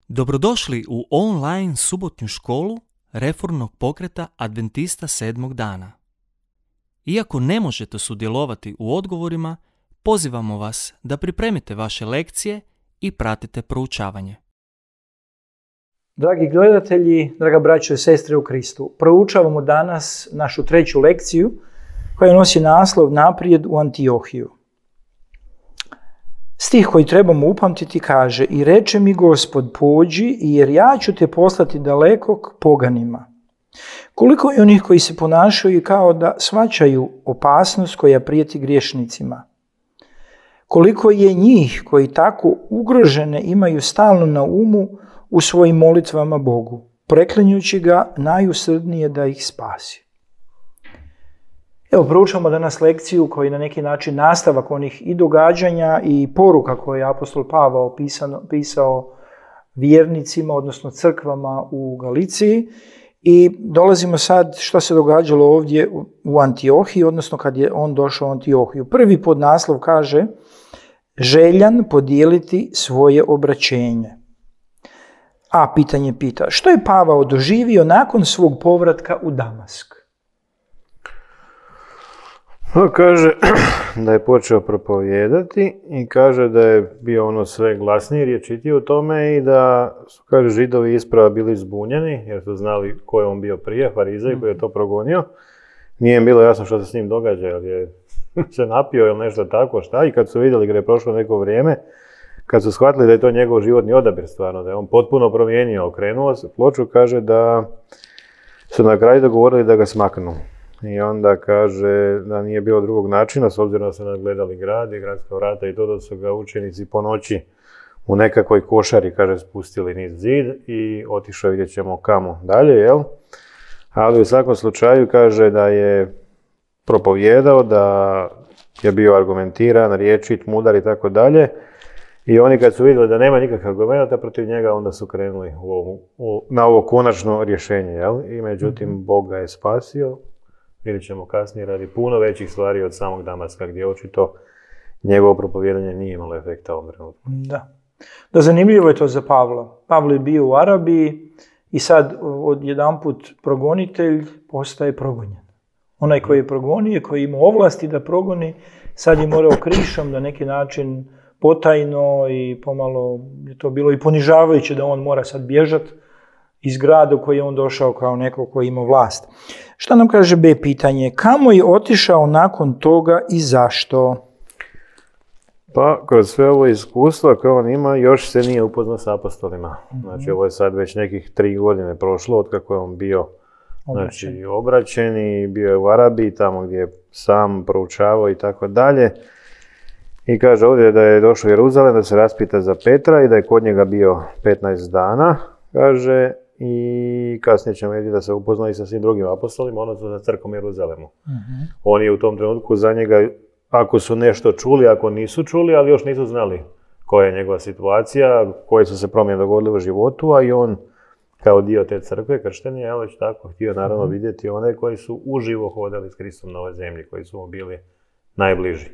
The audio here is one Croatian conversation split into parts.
Dobrodošli u online subotnju školu Reformnog pokreta Adventista sedmog dana. Iako ne možete sudjelovati u odgovorima, pozivamo vas da pripremite vaše lekcije i pratite proučavanje. Dragi gledatelji, draga braćo i sestre u Kristu, proučavamo danas našu treću lekciju koja nosi naslov Naprijed u Antiohiju. Stih koji trebamo upamtiti kaže: I reče mi Gospod, pođi, jer ja ću te poslati daleko k poganima. Koliko je onih koji se ponašaju kao da shvaćaju opasnost koja prijeti griješnicima. Koliko je njih koji tako ugrožene imaju stalno na umu u svojim molitvama Bogu, preklinjući ga najusrdnije da ih spasi. Evo, proučavamo danas lekciju koja je na neki način nastavak onih i događanja i poruka koje je apostol Pavao pisao vjernicima, odnosno crkvama u Galiciji. I dolazimo sad što se događalo ovdje u Antiohiji, odnosno kad je on došao u Antiohiju. Prvi podnaslov kaže: željan podijeliti svoje obraćenje. A pitanje pita: što je Pavao doživio nakon svog povratka u Damask? Kaže da je počeo propovijedati i kaže da je bio ono sve glasniji, rječitiji u tome i da su, kaže, Židovi isprava bili zbunjeni jer su znali ko je on bio prije, farizej koji je to progonio. Nije im bilo jasno što se s njim događa, jer je se napio ili nešto tako, šta, i kad su vidjeli da je prošlo neko vrijeme, kad su shvatili da je to njegov životni odabir stvarno, da je on potpuno promijenio, okrenuo se ploču, kaže da su na kraju dogovorili da ga smaknu. I onda kaže da nije bilo drugog načina, s obzirom da su nadgledali grad i gradska vrata i to, da su ga učenici po noći u nekakvoj košari, kaže, spustili niz zid i otišao, vidjet ćemo kamo dalje, jel? Ali u svakom slučaju kaže da je propovijedao, da je bio argumentiran, rječit, mudar i tako dalje. I oni kad su vidjeli da nema nikakvih argumenta protiv njega, onda su krenuli na ovo konačno rješenje, jel? I međutim, Bog ga je spasio. Vidjet ćemo kasnije, radi puno većih stvari od samog Damaska, gdje očito njegovo propovijedanje nije imalo efekta u ovom trenutku. Da, zanimljivo je to za Pavla. Pavlo je bio u Arabiji i sad odjedanput progonitelj postaje progonjen. Onaj koji je progonio, koji ima ovlasti da progoni, sad je morao krišom na neki način potajno i pomalo je to bilo i ponižavajuće da on mora sad bježati iz grada u koji je on došao kao neko koji ima vlast. Šta nam kaže B pitanje? Kamo je otišao nakon toga i zašto? Pa, kroz sve ovo iskustvo koje on ima, još se nije upoznao s apostolima. Znači, ovo je sad već nekih 3 godine prošlo od kako je on bio obraćen i bio je u Arabiji, tamo gdje je sam proučavao i tako dalje. I kaže ovdje da je došao u Jeruzalem da se raspita za Petra i da je kod njega bio 15 dana, kaže, i kasnije ćemo vidjeti da se upoznao i sa svim drugim apostolima, odnosno sa crkvom u Jeruzalemu. On je u tom trenutku za njega, ako su nešto čuli, ako nisu čuli, ali još nisu znali koja je njegova situacija, koje su se promjene dogodile u životu, a i on kao dio te crkve, kršten je, već tako, htio naravno vidjeti one koji su uživo hodali s Kristom na ovoj zemlji, koji su mu bili najbliži.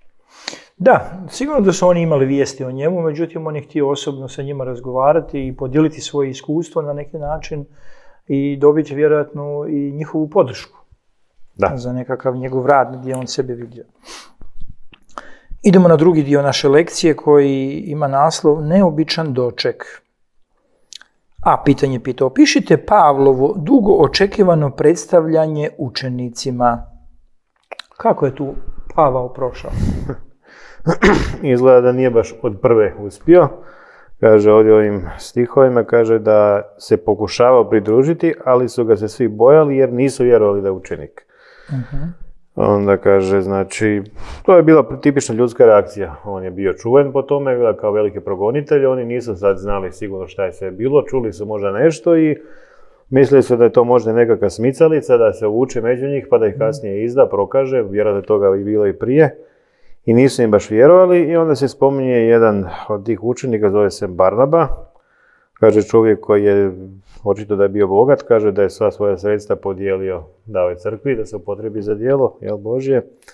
Da, sigurno da su oni imali vijesti o njemu, međutim on je htio osobno sa njima razgovarati i podijeliti svoje iskustvo na neki način i dobiti vjerojatno i njihovu podršku za nekakav njegov rad gdje on sebe vidio. Idemo na drugi dio naše lekcije koji ima naslov Neobičan doček. A pitanje pita: opišite Pavlovo dugo očekivano predstavljanje učenicima. Kako je tu Pavao prošao? Izgleda da nije baš od prve uspio. Kaže ovdje ovim stihovima, kaže da se pokušavao pridružiti, ali su ga se svi bojali jer nisu vjerovali da je učenik. Onda kaže, znači, to je bila tipična ljudska reakcija. On je bio čuven po tome, kao veliki progonitelj, oni nisu sad znali sigurno šta je sve bilo, čuli su možda nešto i mislili su da je to možda nekakva smicalica, da se uvuče među njih pa da ih kasnije izda, prokaže, vjerojatno toga i bilo i prije. I nisu im baš vjerovali i onda se spominje jedan od tih učenika, zove se Barnaba. Kaže čovjek koji je, očito da je bio bogat, kaže da je sva svoja sredstva podijelio, dao je crkvi da se upotrebi za djelo, jel Božje.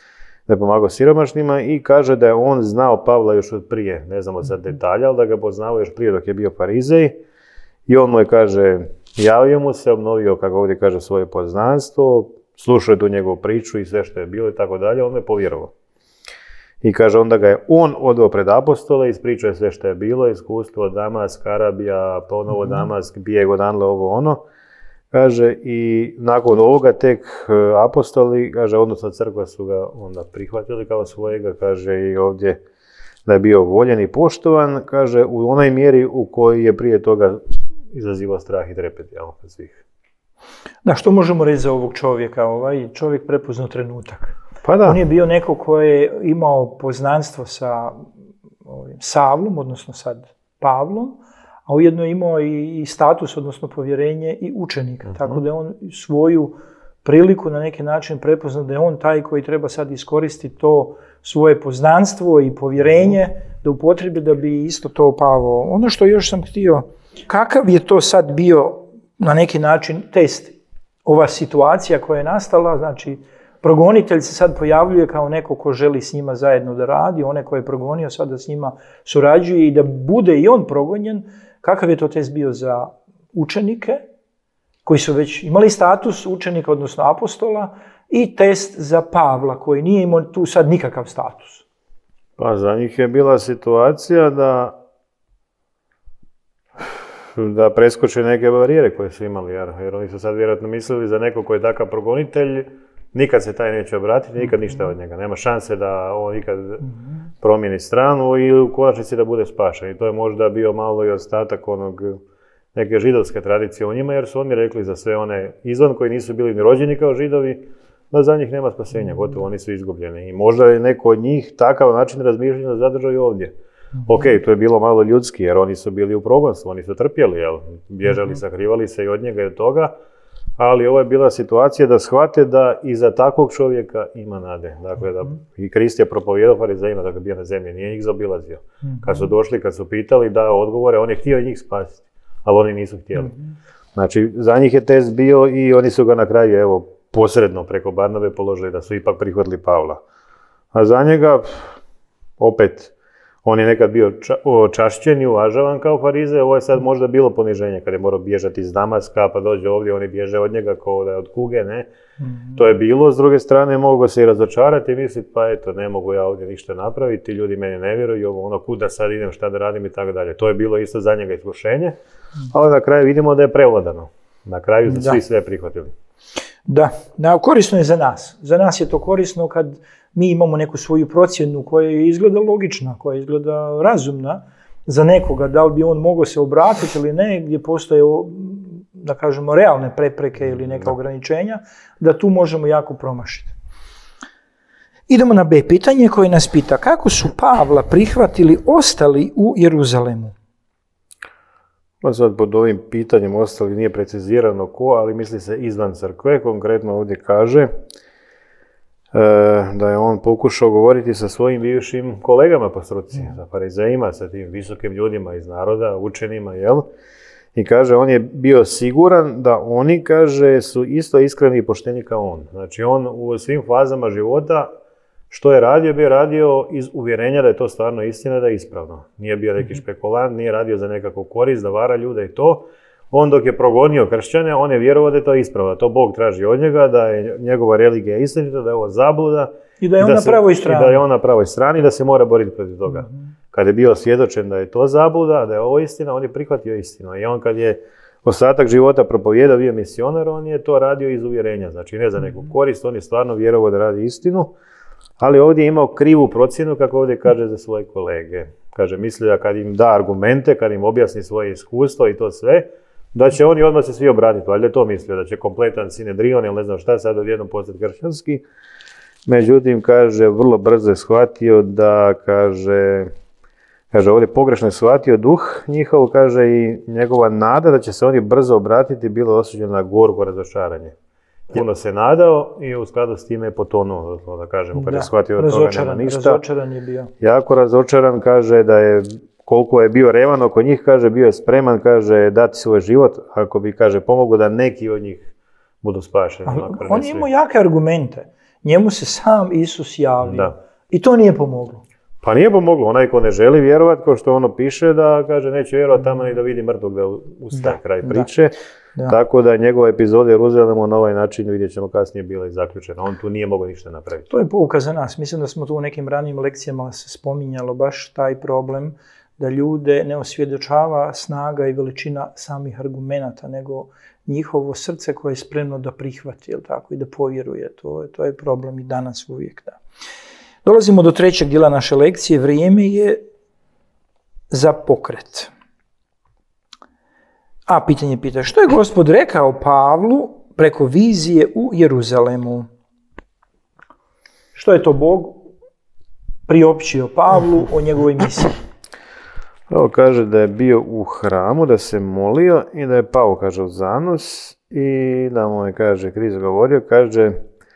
da je pomagao siromašnima i kaže da je on znao Pavla još od prije, ne znamo sad detalja, ali da ga je poznao još prije dok je bio farizej i on mu je, kaže, javio mu se, obnovio, kako ovdje kaže, svoje poznanstvo, slušao je tu njegovu priču i sve što je bilo i tako dalje, on mu je povjerovao. I kaže, onda ga je on odveo pred apostole, ispričao je sve što je bilo, iskustvo Damask, Arabija, ponovo Damask, bijeg odanle, ovo ono. Kaže, i nakon ovoga tek apostoli, kaže, odnosno crkva su ga onda prihvatili kao svojega, kaže i ovdje da je bio voljen i poštovan, kaže, u onoj mjeri u kojoj je prije toga izazivao strah i trepet, jel, kod svih. Da, što možemo reći za ovog čovjeka? Ovaj čovjek prepoznao trenutak. Pa da. On je bio neko koji je imao poznanstvo sa Savlom, odnosno sad Pavlom, a ujedno je imao i status, odnosno povjerenje i učenika. Tako da je on svoju priliku na neki način prepoznao da je on taj koji treba sad iskoristiti to svoje poznanstvo i povjerenje da upotrebi da bi isto to Pavao. Ono što još sam htio, kakav je to sad bio na neki način test, ova situacija koja je nastala, znači progonitelj se sad pojavljuje kao neko ko želi s njima zajedno da radi, one koje je progonio sada s njima surađuje i da bude i on progonjen. Kakav je to test bio za učenike koji su već imali status učenika, odnosno apostola, i test za Pavla koji nije imao tu sad nikakav status? Pa za njih je bila situacija da preskoče neke barijere koje su imali, jer oni su sad vjerojatno mislili za neko koji je takav progonitelj, nikad se taj neće obratiti, nikad ništa od njega. Nema šanse da on nikad promijeni stranu i u konačnici da bude spašen. I to je možda bio malo i ostatak neke židovske tradicije u njima, jer su oni rekli za sve one izvan koji nisu bili ni rođeni kao židovi, da za njih nema spasenja, gotovo, oni su izgubljeni. I možda je neko od njih takav način razmišljanja zadržao i ovdje. Ok, to je bilo malo ljudski, jer oni su bili u progonstvu, oni su trpjeli, jel? Bježali, sakrivali se i od njega i od toga, ali ovo je bila situacija da shvate da iza takvog čovjeka ima nade. Dakle, da i Krist je propovijedao farizejima da ga bio na zemlji, nije ih zaobilazio. Kad su došli, kad su pitali, dao odgovore, on je htio njih spasiti, ali oni nisu htjeli. Znači, za njih je test bio i oni su ga na kraju, evo, posredno preko Barnabe položili da su ipak prihvatili Pavla. A za njega, opet, on je nekad bio čašćen i uvažavan kao farizej, ovo je sad možda bilo poniženje kad je morao bježati iz Damaska, pa dođe ovdje, oni bježe od njega kao da je od kuge, ne. To je bilo, s druge strane mogu se i razočarati i misliti, pa eto, ne mogu ja ovdje ništa napraviti, ljudi meni ne vjeruju, ono, kuda sad idem, šta da radim i tako dalje. To je bilo isto za njega iskušenje, ali na kraju vidimo da je prevladano. Na kraju su svi sve prihvatili. Da, korisno je za nas. Za nas je to korisno kad mi imamo neku svoju procjenu koja izgleda logična, koja izgleda razumna za nekoga, da li bi on mogao se obratiti ili ne, gdje postoje, da kažemo, realne prepreke ili neka ograničenja, da tu možemo jako promašiti. Idemo na B pitanje koje nas pita, kako su Pavla prihvatili ostali u Jeruzalemu? Pa sad pod ovim pitanjem ostali nije precizirano ko, ali misli se izvan crkve. Konkretno ovdje kaže da je on pokušao govoriti sa svojim bivšim kolegama po struci, sa farizejima, sa tim visokim ljudima iz naroda, učenima, jel? I kaže, on je bio siguran da oni, kaže, su isto iskreni i pošteni kao on. Znači, on u svim fazama života što je radio, bio radio iz uvjerenja da je to stvarno istina, da je ispravno. Nije bio neki špekulant, nije radio za nekakvu korist, da vara ljude i to. On dok je progonio kršćane, on je vjerovao da je to ispravno, da to Bog traži od njega, da je njegova religija istinita, da je ovo zabluda. I da je on na pravoj strani. I da je on na pravoj strani, da se mora boriti protiv toga. Kad je bio svjedočen da je to zabluda, da je ovo istina, on je prihvatio istinu. I on kad je ostatak života propovijedao, bio misionar, on je to radio iz uvjerenja. Znači ne za neku korist, on je stvarno vjerovao da radi istinu. Ali ovdje je imao krivu procjenu, kako ovdje kaže za svoje kolege. Kaže, misli da kad im da argumente, kad im objasni svoje iskustvo i to sve, da će oni odmah se svi obratiti. Valjda je to mislio, da će kompletan Sinedrion ili ne znam šta sad odjednom postati kršćanski. Međutim, kaže, vrlo brzo je shvatio da, kaže ovdje pogrešno je shvatio duh njihov, kaže, i njegova nada da će se oni brzo obratiti bilo osuđeno na gorko razočaranje. Puno se nadao i u skladu s time je potonuo, da kažemo, kada je shvatio od toga nema ništa. Razočaran je bio. Jako razočaran, kaže da je, koliko je bio revan oko njih, kaže, bio je spreman, kaže, dati svoj život, ako bi, kaže, pomogao da neki od njih budu spašeni. On je imao jake argumente. Njemu se sam Isus javio. Da. I to nije pomoglo. Pa nije pomoglo, onaj ko ne želi vjerovati, ko što ono piše, da kaže neće vjerovati tamo i da vidi mrtvog da ustaje kraj priče. Da. Tako da njegova epizoda Jeruzalemu na ovaj način, vidjet ćemo kasnije, bila i zaključena. On tu nije mogao ništa napraviti. To je pouka za nas. Mislim da smo tu u nekim ranijim lekcijama se spominjalo baš taj problem da ljude ne osvjedočava snaga i veličina samih argumenata, nego njihovo srce koje je spremno da prihvati, jel tako, i da povjeruje. To je problem i danas uvijek. Da. Dolazimo do trećeg dijela naše lekcije. Vrijeme je za pokret. A pitanje pita, što je Gospod rekao Pavlu preko vizije u Jeruzalemu? Što je to Bog priopćio Pavlu o njegovoj misiji? Ovo kaže da je bio u hramu, da se molio i da je pao, kaže, u zanos i da mu je, kaže, Krist govorio, kaže,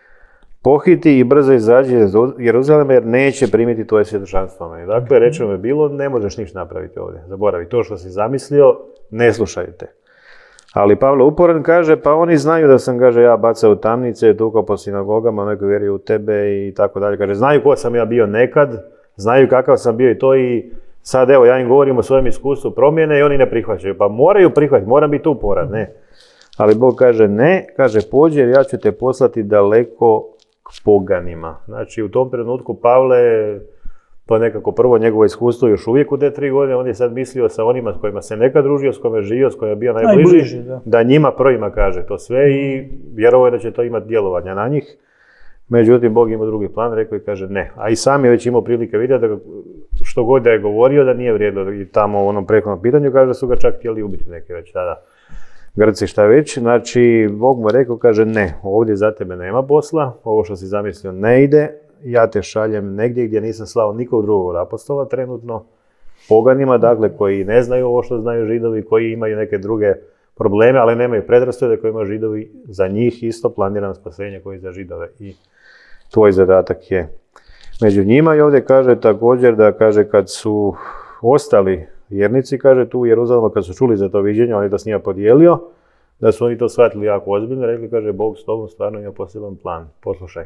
pohiti i brzo izađi iz Jeruzalema jer neće primiti tvoje svjedočanstvo. Dakle, rečeno je bilo, ne možeš ništa napraviti ovdje. Zaboravi, to što si zamislio, ne slušaju te. Ali Pavle uporan kaže, pa oni znaju da sam, kaže, ja bacao tamnice, tukao po sinagogama, neko vjeruje u tebe i tako dalje. Kaže, znaju ko sam ja bio nekad, znaju kakav sam bio i to i sad evo, ja im govorim o svojem iskustvu promjene i oni ne prihvaćaju. Pa moraju prihvatiti, moram biti uporan, ne. Ali Bog kaže ne, kaže pođi jer ja ću te poslati daleko k poganima. Znači u tom trenutku Pavle, to je nekako prvo njegovo iskustvo još uvijek u te 3 godine, on je sad mislio sa onima s kojima se nekad družio, s kojima je živio, s kojima je bio najbliži, da njima prvima kaže to sve i vjerovao je da će to imati djelovanja na njih. Međutim, Bog ima drugi plan, rekao i kaže ne. A i sam je već imao prilike vidjeti da što god da je govorio da nije vrijedilo. I tamo u onom prethodnom pitanju kaže da su ga čak htjeli ubiti neke već tada. Grci šta već. Znači, Bog mu rekao, kaže ne, ovdje za tebe nema posla, ovo što si zamislio ne ide, ja te šaljem negdje gdje nisam slao nikog drugog od apostola trenutno, poganima, dakle, koji ne znaju ovo što znaju Židovi, koji imaju neke druge probleme, ali nemaju predrasude koje imaju Židovi, za njih isto planirano spasenje koji za Židove i tvoj zadatak je među njima. I ovdje kaže također da kaže kad su ostali vjernici, kaže tu u Jeruzalemu, kad su čuli za to viđenje, on je to s njima podijelio, da su oni to shvatili jako ozbiljno, rekli, kaže, Bog s tobom stvarno ima poseban plan, poslušaj.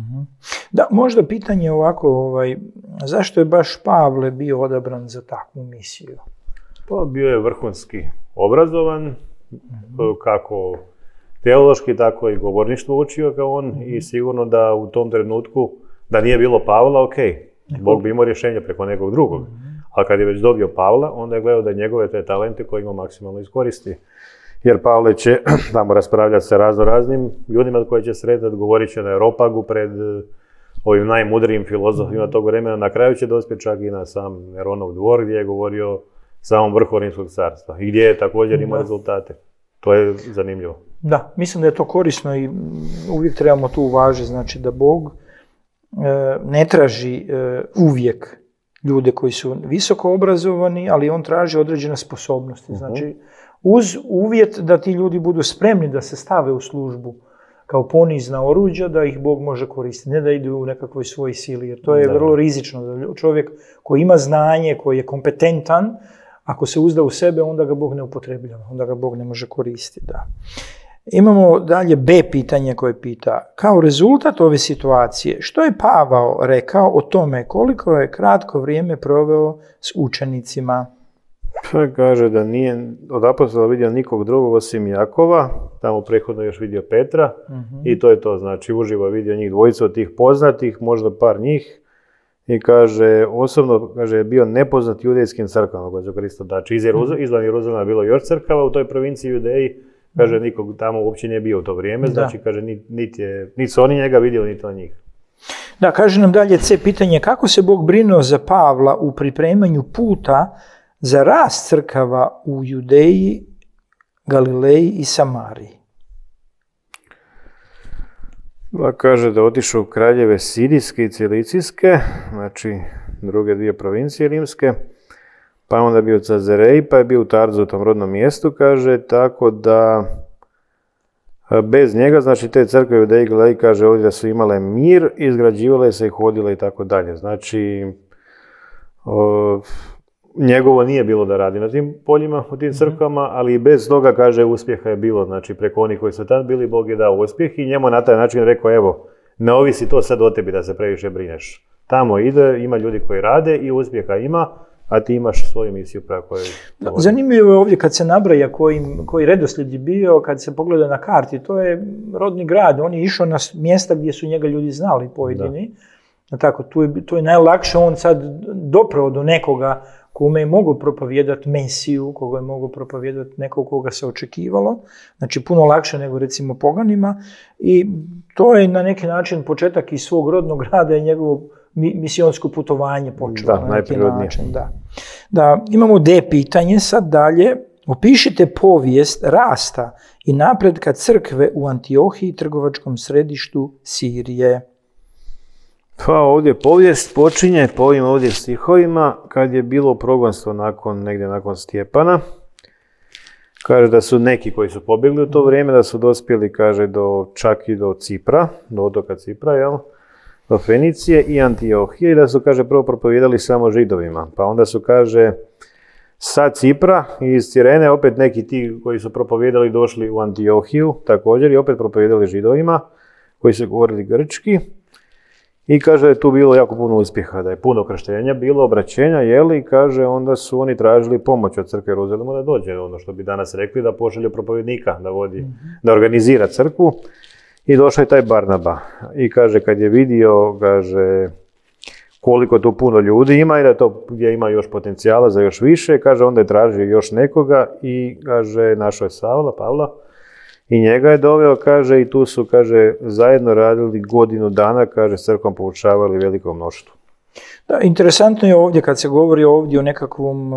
Da, možda pitanje ovako, zašto je baš Pavle bio odabran za takvu misiju? Pa bio je vrhunski obrazovan, kako teološki, tako i govorništvo učio kao on i sigurno da u tom trenutku, da nije bilo Pavla, ok, Bog bi imao rješenje preko nekog drugog. Ali kad je već dobio Pavla, onda je gledao da njegove te talente koje ima maksimalno iskoristi. Jer Pavle će tamo raspravljati sa raznim ljudima koje će sretati, govorit će na Areopagu pred ovim najmudrijim filozofima tog vremena. Na kraju će dospjeti čak i na sam Neronov dvor gdje je govorio samom vrhu Rimskog carstva i gdje je također imao rezultate. To je zanimljivo. Da, mislim da je to korisno i uvijek trebamo tu uvažiti, znači da Bog ne traži uvijek ljude koji su visoko obrazovani, ali on traži određene sposobnosti. Znači, uz uvjet da ti ljudi budu spremni da se stave u službu kao ponizna oruđa, da ih Bog može koristiti, ne da idu u nekakvoj svojoj sili, jer to je vrlo rizično. Da čovjek koji ima znanje, koji je kompetentan, ako se uzda u sebe, onda ga Bog ne upotrebljava, onda ga Bog ne može koristiti. Da. Imamo dalje B pitanje koje pita, kao rezultat ove situacije, što je Pavao rekao o tome koliko je kratko vrijeme proveo s učenicima? Pa kaže da nije od apostola vidio nikog drugog osim Jakova, tamo prethodno još vidio Petra i to je to, znači uživo je vidio njih dvojicu od tih poznatih, možda par njih i kaže, osobno kaže, je bio nepoznat judejskim crkvama koje su Krista. Znači izvan Jeruzalema je bilo još crkava u toj provinciji Judeji, kaže nikog tamo uopće nije bio u to vrijeme, znači kaže niti su oni njega vidjeli, niti on njih. Da, kaže nam dalje C pitanje, kako se Bog brinuo za Pavla u pripremanju puta za rast crkava u Judeji, Galileji i Samariji? Da, kaže da otišao u kraljeve Sirijske i Cilicijske, znači druge dvije provincije rimske, pa onda je bio u Cazareji, pa je bio u Tarzu, u tom rodnom mjestu, kaže, tako da bez njega, znači te crkve u Judeji, Galileji, kaže ovdje da su imale mir, izgrađivale se i hodile i tako dalje. Znači, njegovo nije bilo da radi na tim poljima, u tim crkvama, ali i bez toga, kaže, uspjeha je bilo. Znači, preko onih koji su tad bili, Bog je dao uspjeh i njemu na taj način rekao, evo, ne ovisi to sad o tebi da se previše brineš. Tamo ima ljudi koji rade i uspjeha ima, a ti imaš svoju misiju preko koju... Zanimljivo je ovdje kad se nabraja koji redoslijed je bio, kad se pogleda na karti, to je rodni grad, on je išao na mjesta gdje su njega ljudi znali pojedini. Tako, tu je najlakše on sad doprao do nekoga kome je mogao propovijedati Mesiju, koga je mogao propovijedati nekog koga se očekivalo. Znači puno lakše nego recimo poganima. I to je na neki način početak iz svog rodnog grada i njegovo misionsko putovanje počelo. Da, najprirodnije. Da, imamo D pitanje, sad dalje. Opišite povijest rasta i napretka crkve u Antiohiji, trgovačkom središtu Sirije. Pa ovdje povijest počinje po ovim ovdje stihovima kad je bilo progonstvo negdje nakon Stjepana. Kaže da su neki koji su pobjegli u to vrijeme, da su dospjeli, kaže, čak i do Cipra, do otoka Cipra, jel? Do Fenicije i Antiohije, i da su, kaže, prvo propovijedali samo Židovima. Pa onda su, kaže, sa Cipra i iz Cirene opet neki ti koji su propovijedali došli u Antiohiju također i opet propovijedali Židovima koji su govorili grčki. I kaže da je tu bilo jako puno uspjeha, da je puno krštenja bilo, obraćenja, jeli, i kaže onda su oni tražili pomoć od crkve Jeruzalema da dođe, ono što bi danas rekli, da pošalju propovjednika, da organizira crkvu. I došao je taj Barnaba. I kaže kad je vidio, kaže, koliko tu puno ljudi ima i da to gdje ima još potencijala za još više, kaže onda je tražio još nekoga i kaže našao je Pavla. I njega je doveo, kaže, i tu su, kaže, zajedno radili godinu dana, kaže, s crkvom poučavali veliko mnoštvo. Da, interesantno je ovdje, kad se govori ovdje o nekakvom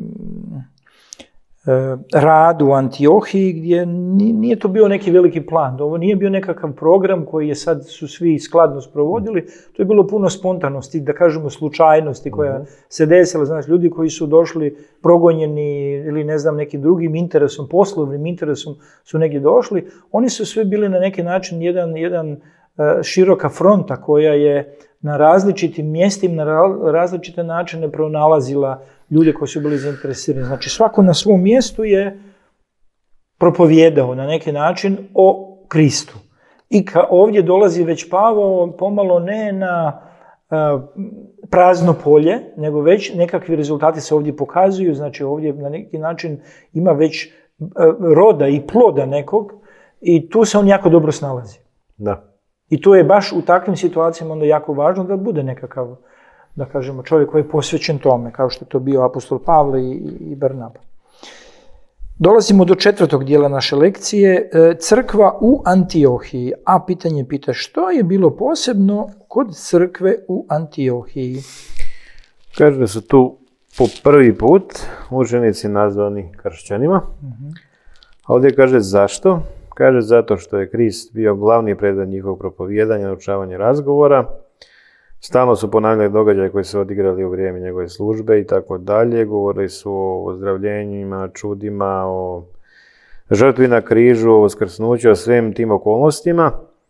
radu u Antiohiji, gdje nije to bio neki veliki plan. Ovo nije bio nekakav program koji je sad su svi skladno sprovodili, to je bilo puno spontanosti, da kažemo slučajnosti koja se desila. Znači, ljudi koji su došli progonjeni ili ne znam nekim drugim interesom, poslovnim interesom su negdje došli, oni su sve bili na neki način jedan široka fronta koja je na različitim mjestima, na različite načine pronalazila ljude koji su bili zainteresirani. Znači svako na svom mjestu je propovijedao na neki način o Kristu. I ovdje dolazi već Pavao pomalo ne na prazno polje, nego već nekakvi rezultati se ovdje pokazuju. Znači ovdje na neki način ima već roda i ploda nekog i tu se on jako dobro snalazi. Da. I to je baš u takvim situacijama onda jako važno da bude nekakav, da kažemo, čovjek koji je posvećen tome, kao što je to bio apostol Pavle i Barnaba. Dolazimo do 4. dijela naše lekcije, crkva u Antiohiji. A pitanje pita što je bilo posebno kod crkve u Antiohiji? Kaže da su tu po prvi put učenici nazvani kršćanima. A ovdje kaže zašto? Kaže zato što je Krist bio glavni predmet njihovog propovijedanja, naučavanja razgovora. Stalno su ponavljali događaje koji su odigrali u vrijeme njegove službe i tako dalje. Govorili su o ozdravljenjima, čudima, o žrtvi na križu, o uskrsnuću, o svim tim okolnostima.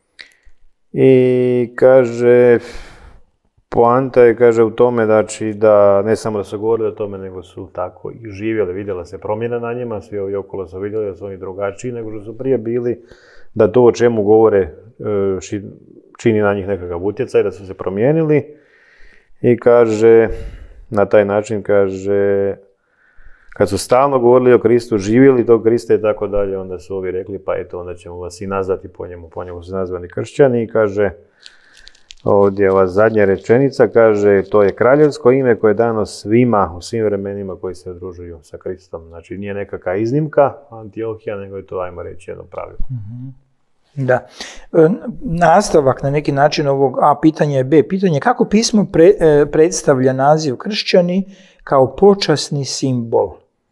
I kaže, poanta je, kaže, u tome da ne samo da su govorili o tome, nego su tako i živjeli. Vidjela se promjena na njima, svi ovi okolo su vidjeli da su oni drugačiji nego što su prije bili, da to o čemu govore čini na njih nekakav utjecaj, da su se promijenili. I kaže, na taj način, kaže, kad su stalno govorili o Kristu, živjeli tog Krista i tako dalje, onda su ovi rekli, pa eto, onda ćemo vas i nazvati po njemu su nazvani kršćani. I kaže, ovdje ova zadnja rečenica, kaže, to je kraljevsko ime koje je dano svima u svim vremenima koji se udružuju sa Kristom. Znači, nije nekakva iznimka Antiohija, nego je to, ajmo reći, jedno pravilo. Da. Nastavak na neki način ovog A pitanja je B pitanje. Kako pismo predstavlja naziv kršćani kao počasni simbol?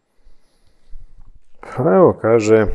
Pa evo, kaže,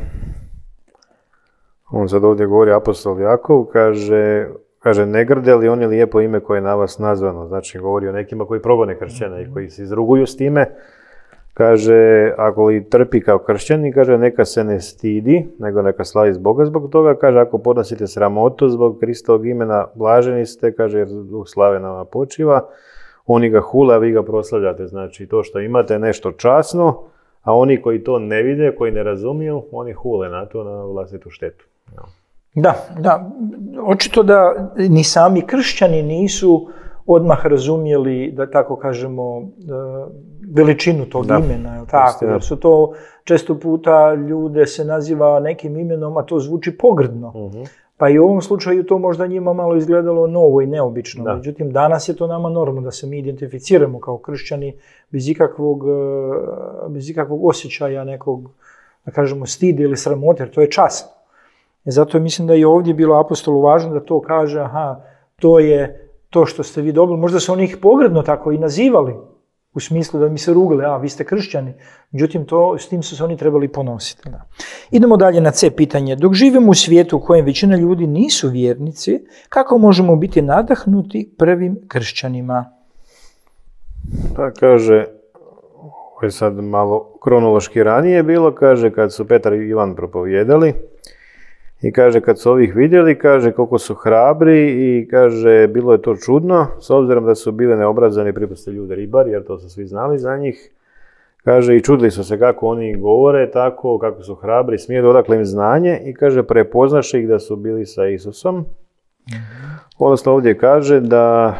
on sad ovdje govori apostol Jakov, kaže, ne grde li oni lijepo ime koje je na vas nazvano? Znači, govori o nekima koji progone kršćana i koji se izruguju s time. Kaže, ako li trpi kao kršćani, kaže, neka se ne stidi, nego neka slavi Boga zbog toga. Kaže, ako podnosite sramotu zbog Kristovog imena, blaženi ste, kaže, jer duh slave nama počiva. Oni ga hule, a vi ga proslavljate. Znači, to što imate nešto časno, a oni koji to ne vide, koji ne razumiju, oni hule na to, na vlastitu štetu. Da, očito da ni sami kršćani nisu odmah razumjeli, da tako kažemo, veličinu tog imena, tako, jer su to često puta ljude se naziva nekim imenom, a to zvuči pogrdno. Pa i u ovom slučaju to možda njima malo izgledalo novo i neobično. Međutim, danas je to nama normalno da se mi identificiramo kao kršćani bez ikakvog osjećaja nekog, da kažemo, stida ili sramote, jer to je čast. I zato mislim da je ovdje bilo apostolu važno da to kaže, to je to što ste vi dobili. Možda su oni ih pogrdno tako i nazivali, u smislu da mi se rugali, vi ste kršćani. Međutim, s tim su se oni trebali ponositi. Da. Idemo dalje na C pitanje. Dok živimo u svijetu u kojem većina ljudi nisu vjernici, kako možemo biti nadahnuti prvim kršćanima? Pa kaže, ovo je sad malo kronološki ranije bilo, kaže kad su Petar i Ivan propovijedali, i kaže, kad su ovih vidjeli, kaže, koliko su hrabri i kaže, bilo je to čudno, s obzirom da su bili neobrazani pripuste ljude ribari, jer to su svi znali za njih. Kaže, i čudili su se kako oni govore, tako, kako su hrabri, smiju odakle im znanje i kaže, prepoznaše ih da su bili sa Isusom. Odnosno ovdje kaže da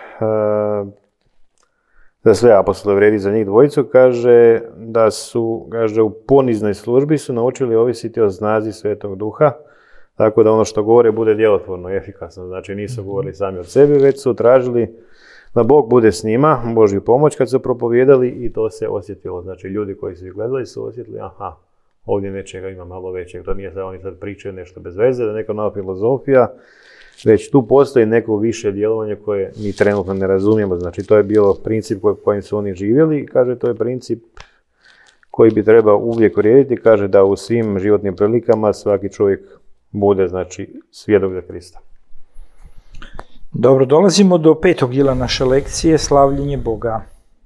sve apostole vrijedi za njih dvojicu, kaže da su, kaže, u poniznoj službi su naučili ovisiti o snazi Svetog Duha, tako da ono što govore bude djelotvorno i efikasno. Znači nisu govorili sami od sebe, već su tražili da Bog bude s njima, Božju pomoć kad su propovijedali i to se osjetilo. Znači ljudi koji su ih gledali su osjetili, ovdje nečega ima malo većeg, to nije da oni sad pričaju nešto bez veze, da je neka nova filozofija, već tu postoji neko više djelovanje koje mi trenutno ne razumijemo. Znači to je bio princip kojim su oni živjeli i kaže to je princip koji bi trebao uvijek vrijediti. Kaže da u svim životnim prilikama svaki čovjek bude, znači, svjedok za Krista. Dobro, dolazimo do 5. dijela naše lekcije, slavljenje Boga.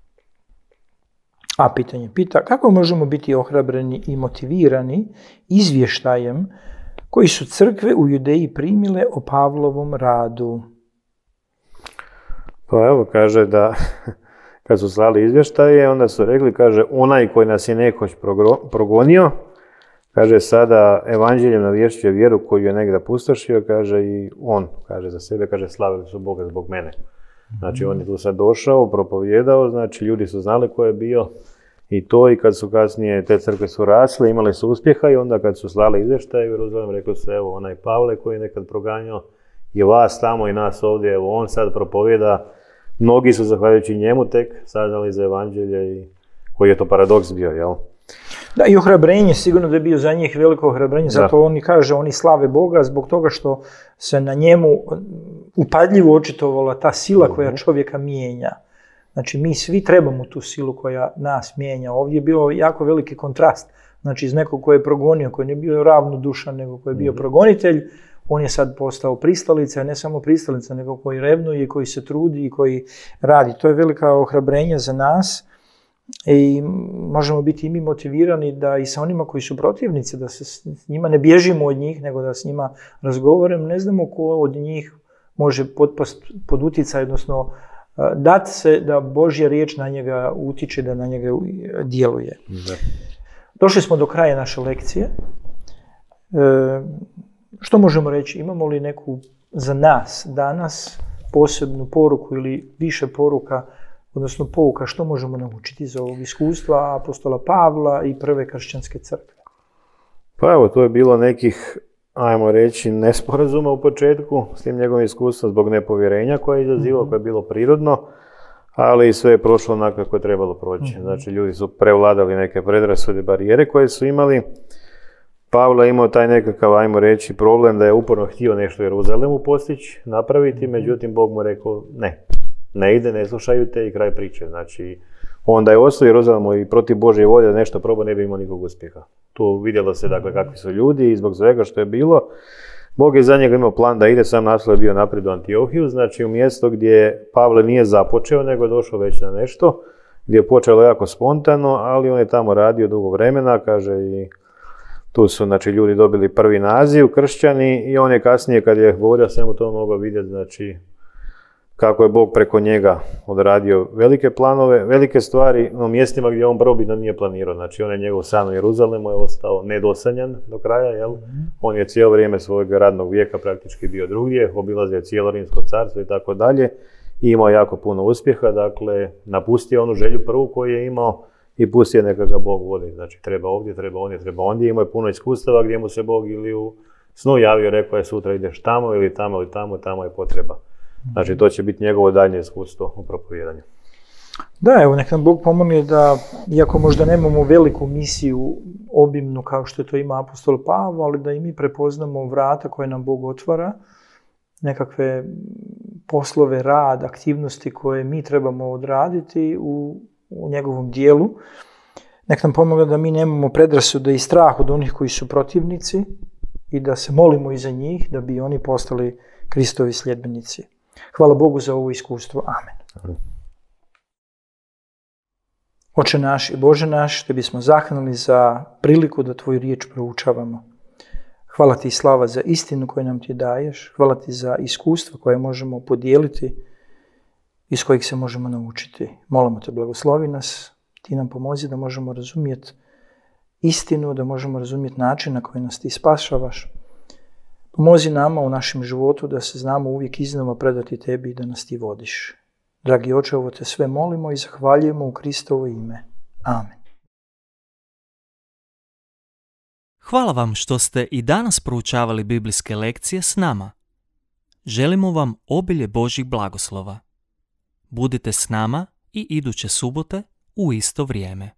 A pitanje pita, kako možemo biti ohrabreni i motivirani izvještajem koji su crkve u Judeji primile o Pavlovom radu? Pa evo, kaže da kad su slali izvještaje, onda su rekli, kaže, onaj koji nas je nekoć progonio, kaže, sada evanđeljem navješćuje vjeru koju je negdje pustošio, kaže, i on, kaže za sebe, kaže, slavili su Boga zbog mene. Znači, on je tu sad došao, propovijedao, znači, ljudi su znali ko je bio i to, i kad su kasnije te crkve su rasle, imali su uspjeha i onda kad su slali izvještaje u Jeruzalem, rekli su, evo, onaj Pavle koji je nekad proganjao je vas tamo i nas ovdje, evo, on sad propovijeda. Mnogi su, zahvaljujući njemu, tek saznali za evanđelje i koji je to paradoks bio, jel? Da, i ohrabrenje, sigurno da je bio za njih veliko ohrabrenje, zato oni kaže, oni slave Boga zbog toga što se na njemu upadljivo očitovala ta sila koja čovjeka mijenja. Znači, mi svi trebamo tu silu koja nas mijenja. Ovdje je bio jako veliki kontrast. Znači, iz nekog koji je progonio, koji nije bio ravnodušan, nego koji je bio progonitelj, on je sad postao pristalica, a ne samo pristalica, nego koji revnuje, koji se trudi i koji radi. To je velika ohrabrenja za nas i možemo biti i mi motivirani da i sa onima koji su protivnici, da se s njima ne bježimo od njih, nego da s njima razgovaramo. Ne znamo ko od njih može potpast pod utjecaj, odnosno dati se da Božja riječ na njega utiče, da na njega djeluje. Došli smo do kraja naše lekcije. Što možemo reći? Imamo li neku za nas danas posebnu poruku ili više poruka, odnosno pouka, što možemo naučiti iz ovog iskustva apostola Pavla i prve kršćanske crkve? Pa evo, to je bilo nekih, ajmo reći, nesporazuma u početku s tim njegovim iskustvom zbog nepovjerenja koje je izazivalo, koje je bilo prirodno, ali sve je prošlo onako kako je trebalo proći. Znači, ljudi su prevladali neke predrasude, barijere koje su imali. Pavle je imao taj nekakav, ajmo reći, problem da je uporno htio nešto u Jeruzalemu postići, napraviti, međutim Bog mu rekao ne ide, ne slušaju te i kraj priče. Znači, onda je ostao u Jeruzalemu i protiv Božje volje da nešto probao, ne bi imao nikog uspjeha. Tu vidjelo se, dakle, kakvi su ljudi i zbog svega što je bilo. Bog je za njega imao plan da ide, sam naslov je bio naprijed u Antiohiju, znači u mjesto gdje Pavle nije započeo, nego je došao već na nešto, gdje je počelo jako spontano, ali on je tamo radio dugo vremena, kaže, i tu su, znači, ljudi dobili prvi naziv, kršćani, i on je kasnije, kad je govorio svemu to mogao vidjeti, znači, kako je Bog preko njega odradio velike planove, velike stvari u mjestima gdje on prvobitno nije planirao. Znači, on je njegov san u Jeruzalemu je ostao nedosanjan do kraja, jel? On je cijelo vrijeme svojeg radnog vijeka praktički bio drugdje, obilazio cijelo Rimsko carstvo i tako dalje. I imao jako puno uspjeha, dakle, napustio onu želju prvu koju je imao i pustio neka ga Bog vodi. Znači, treba ovdje, treba ondje, treba ondje. Imao je puno iskustava gdje mu se Bog ili u snu javio, rekao je sutra ideš tamo ili tamo ili tamo, tamo je potreba. Znači, to će biti njegovo daljnje iskustvo u propovijedanju. Da, evo, nek nam Bog pomogne da, iako možda nemamo veliku misiju obimnu kao što to ima apostol Pavao, ali da i mi prepoznamo vrata koje nam Bog otvara, nekakve poslove, rad, aktivnosti koje mi trebamo odraditi u njegovom dijelu. Nek nam pomogne da mi nemamo predrasude i strah od onih koji su protivnici i da se molimo i za njih da bi oni postali Kristovi sljedbenici. Hvala Bogu za ovo iskustvo. Amen. Oče naš i Bože naš, te bismo zahvalni za priliku da tvoju riječ proučavamo. Hvala ti, Slava, za istinu koju nam ti daješ. Hvala ti za iskustva koje možemo podijeliti, iz kojih se možemo naučiti. Molimo te, blagoslovi nas. Ti nam pomozi da možemo razumjeti istinu, da možemo razumjeti način na koji nas ti spašavaš. Pomozi nama u našem životu da se znamo uvijek iznova predati tebi i da nas ti vodiš. Dragi Oče, ovo te sve molimo i zahvaljujemo u Kristovo ime. Amen. Hvala vam što ste i danas proučavali biblijske lekcije s nama. Želimo vam obilje Božjih blagoslova. Budite s nama i iduće subote u isto vrijeme.